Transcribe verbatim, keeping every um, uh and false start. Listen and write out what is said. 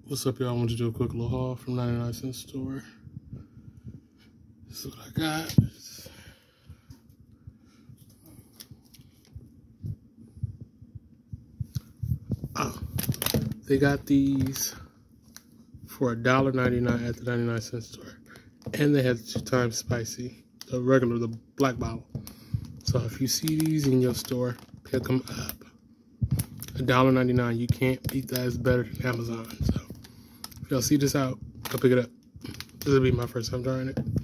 What's up, y'all? I want to do a quick little haul from ninety-nine cent store. This is what I got. Oh, they got these for a dollar ninety-nine at the ninety-nine cent store. And they have the two times spicy, the regular, the black bottle. So if you see these in your store, pick them up. a dollar ninety-nine, you can't beat that. It's better than Amazon. So if y'all see this out, go pick it up. This will be my first time trying it.